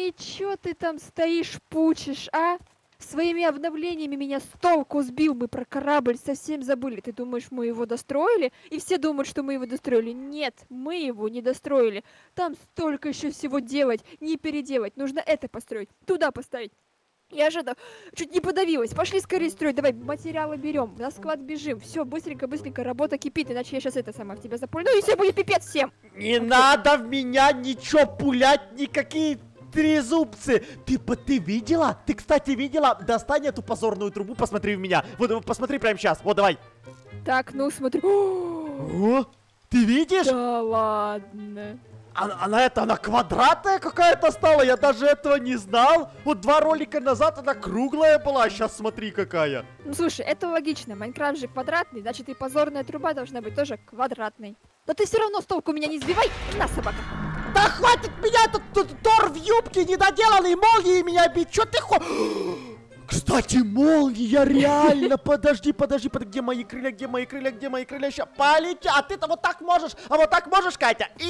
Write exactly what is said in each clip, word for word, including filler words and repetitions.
и чё ты там стоишь, пучишь, а? Своими обновлениями меня с толку сбил, мы про корабль совсем забыли. Ты думаешь, мы его достроили? И все думают, что мы его достроили. Нет, мы его не достроили. Там столько еще всего делать, не переделать. Нужно это построить, туда поставить. Я же так чуть не подавилась. Пошли скорее строить. Давай материалы берем, на склад бежим. Все, быстренько, быстренько, работа кипит, иначе я сейчас это сама в тебя запульну, и все будет пипец всем. Не надо в меня ничего пулять, никакие трезубцы. Ты, ты видела? Ты, кстати, видела? Достань эту позорную трубу, посмотри в меня. Вот, посмотри прямо сейчас. Вот, давай. Так, ну смотри. О, ты видишь? Да ладно. Она, она это, она квадратная какая-то стала, я даже этого не знал. Вот два ролика назад она круглая была, а сейчас смотри какая. Ну слушай, это логично, Майнкрафт же квадратный, значит и позорная труба должна быть тоже квадратной. Но ты все равно с толку меня не сбивай, на, собака. Да хватит меня, тут, тут Тор в юбке недоделанный, молнии меня бить, что ты хо... Кстати, молния, реально, подожди, подожди, подожди, где мои крылья, где мои крылья, где мои крылья, сейчас полетят, а ты-то вот так можешь, а вот так можешь, Катя, и...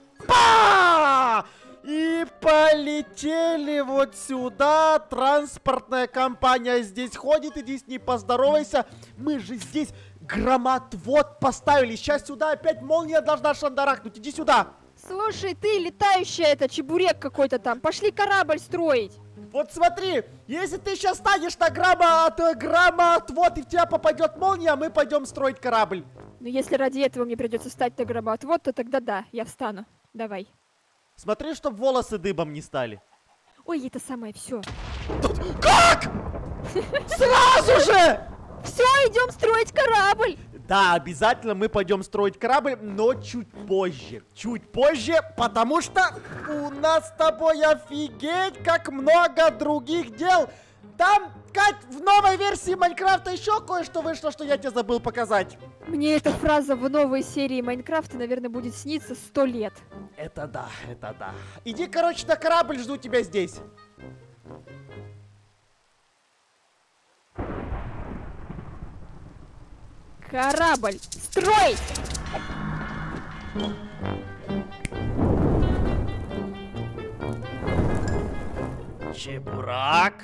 Па! И полетели вот сюда. Транспортная компания здесь ходит. Иди с ней поздоровайся. Мы же здесь громотвод поставили. Сейчас сюда опять молния должна шандарахнуть. Иди сюда. Слушай, ты летающая, это чебурек какой-то там. Пошли корабль строить. Вот смотри, если ты сейчас станешь на громот, громотвод и в тебя попадет молния, мы пойдем строить корабль. Ну если ради этого мне придется стать на громотвод, то тогда да, я встану. Давай. Смотри, чтоб волосы дыбом не стали. Ой, это самое, все. Как? Сразу же! Все, идем строить корабль. Да, обязательно мы пойдем строить корабль, но чуть позже. Чуть позже, потому что у нас с тобой офигеть как много других дел. Там, Кать, в новой версии Майнкрафта еще кое-что вышло, что я тебе забыл показать. Мне эта фраза в новой серии Майнкрафта, наверное, будет сниться сто лет. Это да, это да. Иди, короче, на корабль, жду тебя здесь. Корабль строить! Чебурак,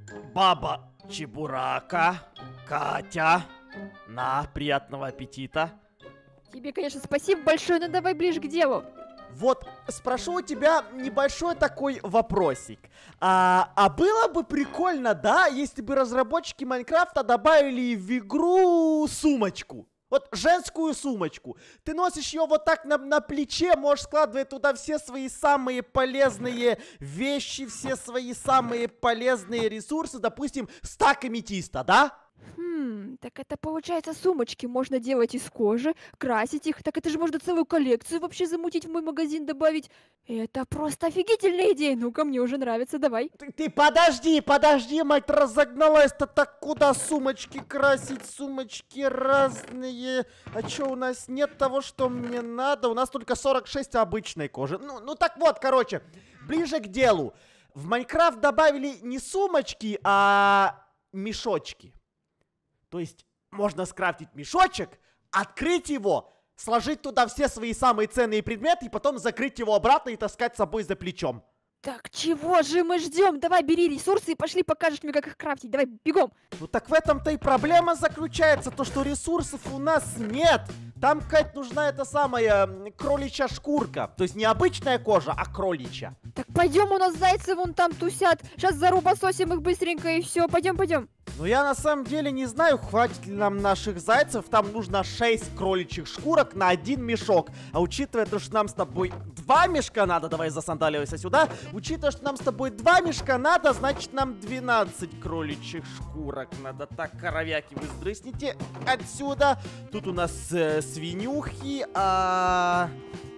баба Чебурака, Катя, на, приятного аппетита. Тебе, конечно, спасибо большое, но давай ближе к делу. Вот, спрошу у тебя небольшой такой вопросик. А, а было бы прикольно, да, если бы разработчики Майнкрафта добавили в игру сумочку? Вот женскую сумочку. Ты носишь ее вот так на, на плече, можешь складывать туда все свои самые полезные вещи, все свои самые полезные ресурсы, допустим, стак аметиста, да? Хм, так это получается сумочки можно делать из кожи, красить их, так это же можно целую коллекцию вообще замутить, в мой магазин добавить. Это просто офигительная идея, ну-ка, мне уже нравится, давай. Ты, ты подожди, подожди, мать, разогналась-то так, куда сумочки красить, сумочки разные. А чё, у нас нет того, что мне надо? У нас только сорок шесть обычной кожи. Ну, ну так вот, короче, ближе к делу. В Майнкрафт добавили не сумочки, а мешочки. То есть можно скрафтить мешочек, открыть его, сложить туда все свои самые ценные предметы и потом закрыть его обратно и таскать с собой за плечом. Так чего же мы ждем? Давай бери ресурсы и пошли покажешь мне, как их крафтить. Давай, бегом. Ну так в этом-то и проблема заключается, то что ресурсов у нас нет. Там, Кать, нужна эта самая кроличья шкурка. То есть не обычная кожа, а кроличья. Так пойдем, у нас зайцы вон там тусят. Сейчас зарубососим их быстренько и все. Пойдем, пойдем. Ну я на самом деле не знаю, хватит ли нам наших зайцев. Там нужно шесть кроличьих шкурок на один мешок. А учитывая то, что нам с тобой два мешка надо, давай засандаливайся сюда. Учитывая, что нам с тобой два мешка надо, значит нам двенадцать кроличьих шкурок надо. Так, коровяки, вы сдрысните отсюда. Тут у нас э, свинюхи, а...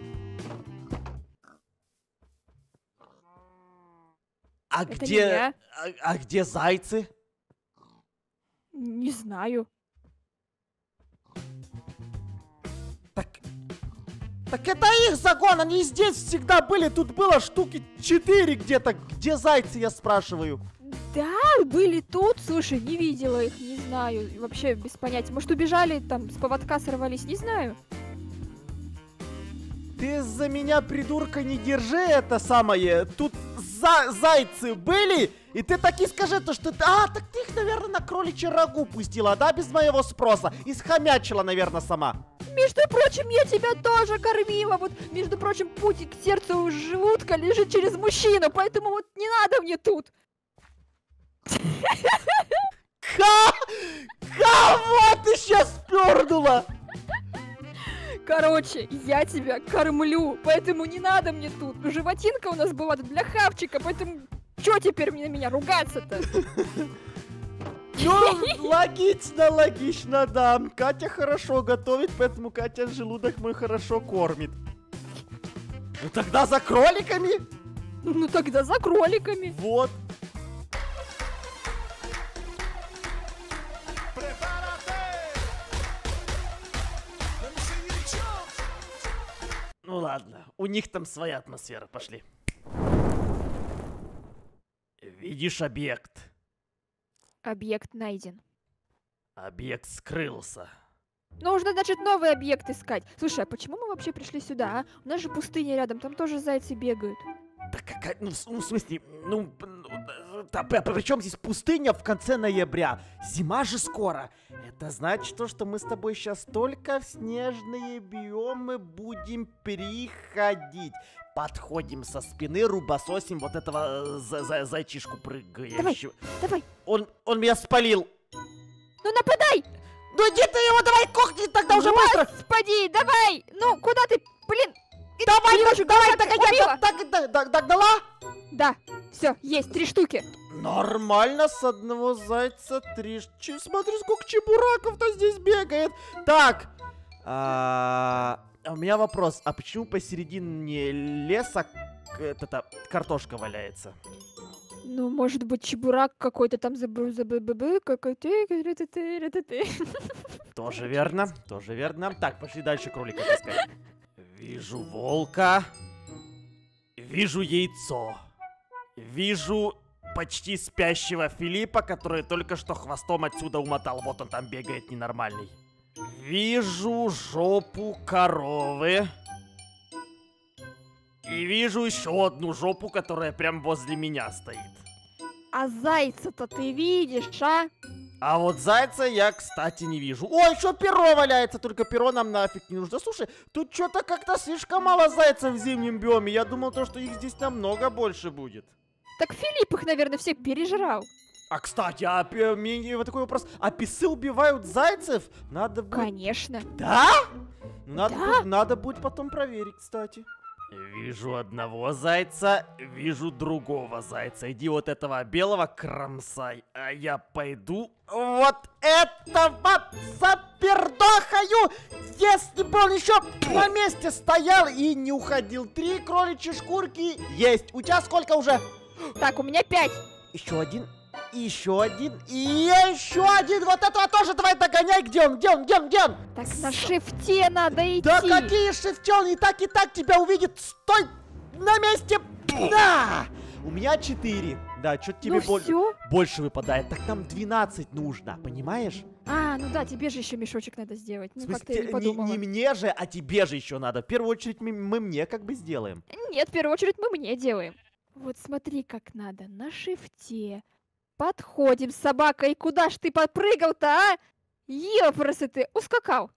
А Это где... не я. А, а где зайцы? Не знаю. Так... Так это их загон, они здесь всегда были. Тут было штуки четыре где-то. Где зайцы, я спрашиваю? Да, были тут. Слушай, не видела их, не знаю. Вообще без понятия. Может, убежали, там, с поводка сорвались, не знаю. Ты за меня, придурка, не держи это самое. Тут за зайцы были? И ты таки скажи то, что ты... А, так ты их, наверное, на кроличьи рагу пустила, да, без моего спроса? И схомячила, наверное, сама. Между прочим, я тебя тоже кормила. Вот, между прочим, путь к сердцу желудка лежит через мужчину, поэтому вот не надо мне тут. Кого ты сейчас пернула? Короче, я тебя кормлю, поэтому не надо мне тут. Животинка у нас была тут для хавчика, поэтому чё теперь мне на меня ругаться-то? Ну, логично, логично, да. Катя хорошо готовит, поэтому Катя желудок мой хорошо кормит. Ну тогда за кроликами. Ну тогда за кроликами. Вот. Ну ладно, у них там своя атмосфера, пошли. Видишь объект? Объект найден. Объект скрылся. Нужно, значит, новый объект искать. Слушай, а почему мы вообще пришли сюда, а? У нас же пустыня рядом, там тоже зайцы бегают. Да какая, ну, в, ну, в смысле, ну, да, при чем здесь пустыня в конце ноября? Зима же скоро. Это значит то, что мы с тобой сейчас только в снежные биомы будем переходить. Подходим со спины, рубасосим вот этого за за зайчишку прыгающего. Давай, давай. Он, он меня спалил. Ну нападай! Ну иди ты его, давай кухни тогда уже быстро. Господи, давай! Ну, куда ты, блин? И давай, немножко, давай, так, догоняй, так, так, так, догнала? Да, все, есть, три штуки. Нормально, с одного зайца три. Ч, смотри, сколько чебураков-то здесь бегает. Так, а, у меня вопрос, а почему посередине леса это картошка валяется? Ну, может быть, чебурак какой-то там забыл, забыл, какой-то. Тоже верно, тоже верно. Так, пошли дальше кролика искать. Вижу волка, вижу яйцо, вижу почти спящего Филиппа, который только что хвостом отсюда умотал. Вот он там бегает ненормальный. Вижу жопу коровы. И вижу еще одну жопу, которая прям возле меня стоит. А зайца-то ты видишь, а? А вот зайца я, кстати, не вижу. Ой, еще перо валяется, только перо нам нафиг не нужно. Слушай, тут что-то как-то слишком мало зайцев в зимнем биоме. Я думал, то, что их здесь намного больше будет. Так Филипп их, наверное, всех пережрал. А, кстати, а, мне вот такой вопрос. А писы убивают зайцев? Надо будет... Конечно. Да? Надо, Да? Будет, надо будет потом проверить, кстати. Вижу одного зайца, вижу другого зайца. Иди вот этого белого кромсай, а я пойду вот этого запердохаю, если бы он еще на месте стоял и не уходил. Три кроличьи шкурки есть. У тебя сколько уже? Так, у меня пять. Еще один. Еще один. И еще один. Вот этого тоже давай догоняй. Где он? Где он? Где он? Где он? Так на шифте надо идти. Да какие шифте? Он и так, и так тебя увидит. Стой на месте. Да! У меня четыре. Да, что-то тебе Ну боль... всё? больше выпадает. Так нам двенадцать нужно, понимаешь? А, ну да, тебе же еще мешочек надо сделать. В Ну, смысле, как-то я не не, подумала. не мне же, а тебе же еще надо. В первую очередь мы, мы мне как бы сделаем. Нет, в первую очередь мы мне делаем. Вот смотри, как надо. На шифте. Подходим с собакой. Куда ж ты подпрыгал-то, а? Ёпросы ты, ускакал.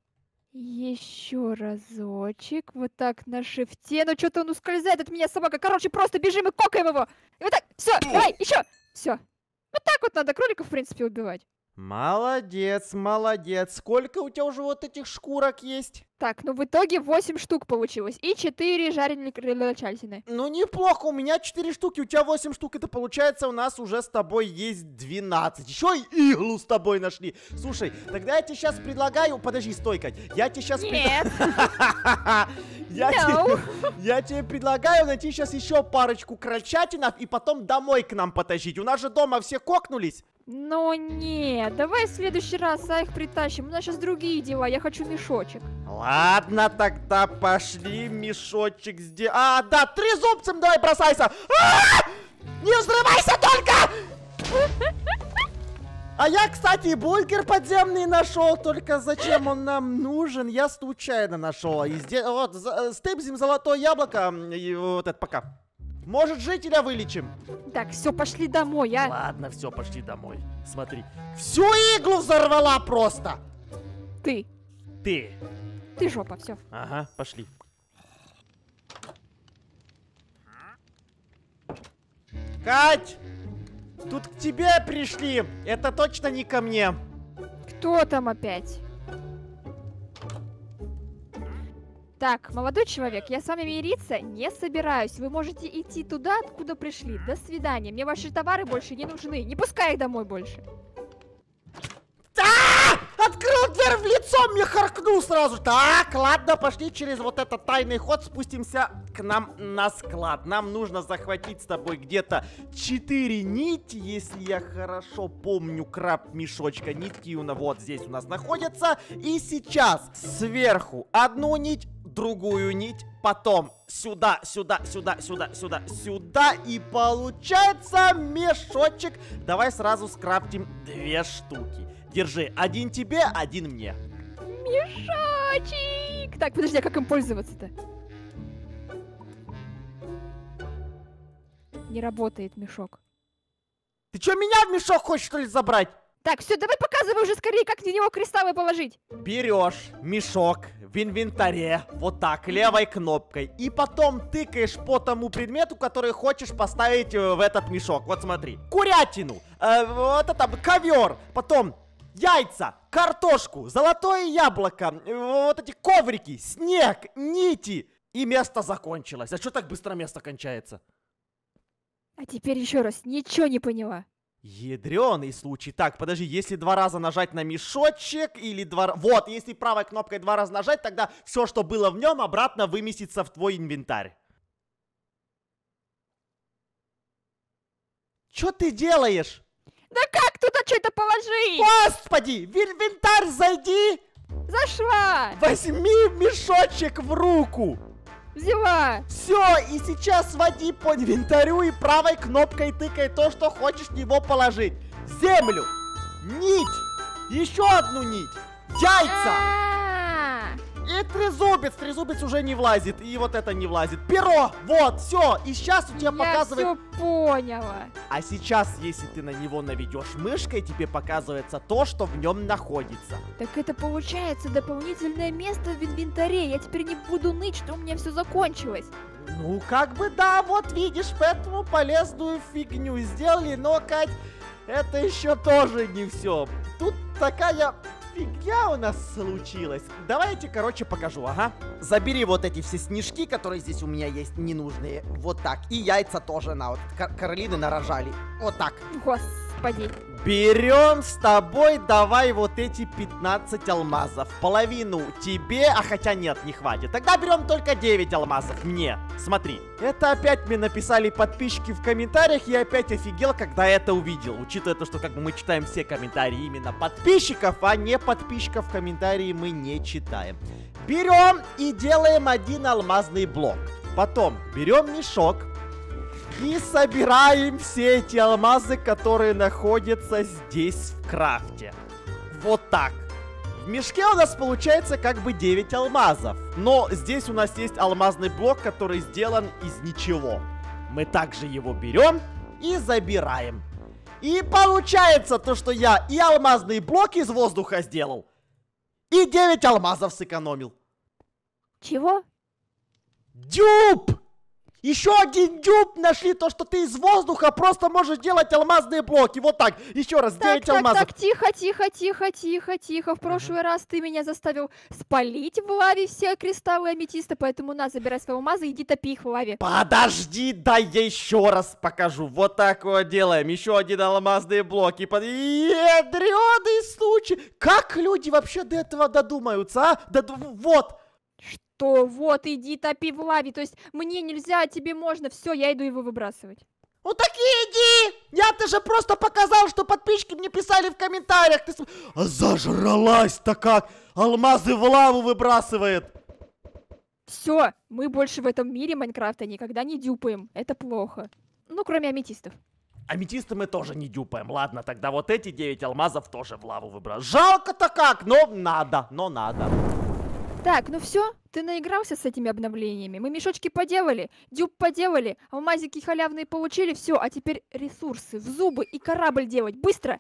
Еще разочек. Вот так на шифте. Ну что-то он ускользает от меня, собака. Короче, просто бежим и кокаем его. И вот так. Все, давай, еще. Все. Вот так вот надо кроликов, в принципе, убивать. Молодец, молодец. Сколько у тебя уже вот этих шкурок есть? Так, ну в итоге восемь штук получилось. И четыре жареные крыльчатины. Ну неплохо, у меня четыре штуки, у тебя восемь штук. Это получается у нас уже с тобой есть двенадцать. Еще и иглу с тобой нашли. Слушай, тогда я тебе сейчас предлагаю... Подожди, стой, Кать. Я тебе сейчас... Нет. Я No. тебе, я тебе предлагаю найти сейчас еще парочку крольчатинов и потом домой к нам потащить. У нас же дома все кокнулись. Ну нет, давай в следующий раз а, их притащим. У нас сейчас другие дела, я хочу мешочек. Ладно, тогда пошли мешочек здесь. А, да, трезубцем давай бросайся. А! Не взрывайся только! А я, кстати, бункер подземный нашел, только зачем он нам нужен, я случайно нашел. И здесь, вот, стыбзим золотое яблоко, и вот это пока. Может, жителя вылечим? Так, все, пошли домой, а? Ладно, все, пошли домой. Смотри. Всю иглу взорвала просто. Ты. Ты. Ты жопа, все. Ага, пошли. Кать! Тут к тебе пришли. Это точно не ко мне. Кто там опять? Так, молодой человек, я с вами мириться не собираюсь. Вы можете идти туда, откуда пришли. До свидания. Мне ваши товары больше не нужны. Не пускай их домой больше. Открыл дверь в лицо, мне харкнул сразу. Так, ладно, пошли через вот этот тайный ход, спустимся к нам на склад. Нам нужно захватить с тобой где-то четыре нити, если я хорошо помню, краб мешочка. Нитки у нас вот здесь у нас находятся. И сейчас сверху одну нить, другую нить, потом сюда, сюда, сюда, сюда, сюда, сюда. И получается мешочек. Давай сразу скрафтим две штуки. Держи, один тебе, один мне. Мешочек! Так, подожди, а как им пользоваться-то? Не работает мешок. Ты что, меня в мешок хочешь, что ли, забрать? Так, все, давай показывай уже скорее, как на него кристаллы положить. Берешь мешок в инвентаре, вот так, левой кнопкой, и потом тыкаешь по тому предмету, который хочешь поставить в этот мешок. Вот смотри, курятину, э, вот это ковер, потом яйца, картошку, золотое яблоко, э, вот эти коврики, снег, нити. И место закончилось. А что так быстро место кончается? А теперь еще раз, ничего не поняла. Ядреный случай. Так, подожди, если два раза нажать на мешочек или два... Вот, если правой кнопкой два раза нажать, тогда все, что было в нем, обратно выместится в твой инвентарь. Что ты делаешь? Да как туда что-то положить? Господи, в инвентарь зайди! Зашла! Возьми мешочек в руку! Взяла! Все, и сейчас своди по инвентарю и правой кнопкой тыкай то, что хочешь в него положить. Землю, нить, еще одну нить, яйца А-а-а! и трезубец. Трезубец уже не влазит, и вот это не влазит. Перо, вот, все, и сейчас у тебя Я показывает... все поняла. А сейчас, если ты на него наведешь мышкой, тебе показывается то, что в нем находится. Так это получается дополнительное место в инвентаре. Я теперь не буду ныть, что у меня все закончилось. Ну, как бы да, вот видишь, поэтому полезную фигню сделали, но, Кать, это еще тоже не все. Тут такая фигня у нас случилась. Давайте, короче, покажу, ага. Забери вот эти все снежки, которые здесь у меня есть, ненужные. Вот так. И яйца тоже на вот. Кар Каролины нарожали. Вот так. Господи. Берем с тобой, давай вот эти пятнадцать алмазов. Половину тебе, а хотя нет, не хватит. Тогда берем только девять алмазов мне. Смотри, это опять мне написали подписчики в комментариях. Я опять офигел, когда это увидел. Учитывая то, что как бы мы читаем все комментарии именно подписчиков, а не подписчиков комментарии мы не читаем. Берем и делаем один алмазный блок. Потом берем мешок. И собираем все эти алмазы, которые находятся здесь в крафте. Вот так. В мешке у нас получается как бы девять алмазов. Но здесь у нас есть алмазный блок, который сделан из ничего. Мы также его берем и забираем. И получается то, что я и алмазный блок из воздуха сделал, и девять алмазов сэкономил. Чего? Дюб! Еще один дюб нашли, то, что ты из воздуха просто можешь делать алмазные блоки. Вот так. Еще раз, девять так, алмазов. Так, так, тихо, тихо, тихо, тихо, тихо. В прошлый uh-huh. раз ты меня заставил спалить в лаве все кристаллы аметиста, поэтому на, забирай свои алмазы и иди топи их в лаве. Подожди, дай я еще раз покажу. Вот так вот делаем. Еще один алмазные блоки. Под... Ядреный случай. Как люди вообще до этого додумаются, а? Да, вот. Что? Вот, иди топи в лаве. То есть мне нельзя, а тебе можно. Все, я иду его выбрасывать. Ну так и иди! Я-то же просто показал, что подписчики мне писали в комментариях. Ты... А зажралась-то как! Алмазы в лаву выбрасывает. Все, мы больше в этом мире Майнкрафта никогда не дюпаем. Это плохо. Ну, кроме аметистов. Аметисты мы тоже не дюпаем. Ладно, тогда вот эти девять алмазов тоже в лаву выбрасывают. Жалко-то как, но надо, но надо. Так, ну все, ты наигрался с этими обновлениями. Мы мешочки поделали, дюб поделали, алмазики халявные получили, все, а теперь ресурсы в зубы и корабль делать. Быстро!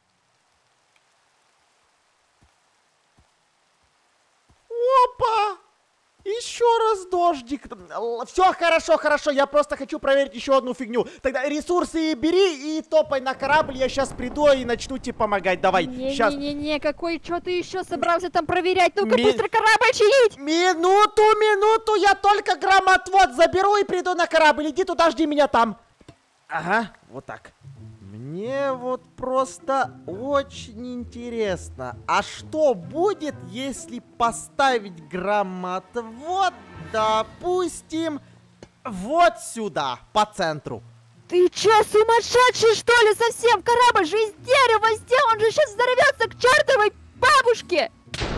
Опа! Еще раз дождик. Все хорошо, хорошо. Я просто хочу проверить еще одну фигню. Тогда ресурсы бери и топай на корабль. Я сейчас приду и начну тебе помогать. Давай. Сейчас. Не-не-не, какой, что ты еще собрался там проверять? Ну-ка Ми... быстро корабль чинить! Минуту, минуту. Я только громотвод заберу и приду на корабль. Иди туда, жди меня там. Ага, вот так. Мне вот просто очень интересно, а что будет, если поставить громотвод, допустим, вот сюда, по центру? Ты че, сумасшедший, что ли, совсем? Корабль же из дерева сделан, он же сейчас взорвется к чертовой бабушке!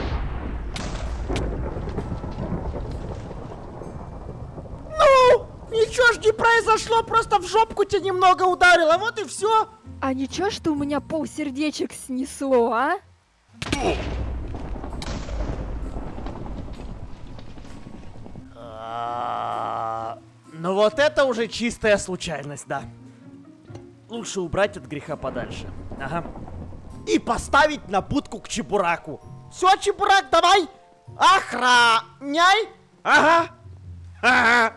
Ну, ничего ж не произошло, просто в жопку тебя немного ударило, вот и все. А ничего, что у меня полсердечек снесло, а? Ну вот это уже чистая случайность, да. Лучше убрать от греха подальше. Ага. И поставить на будку к Чебураку. Все, Чебурак, давай! Охраняй! Ага! Ага!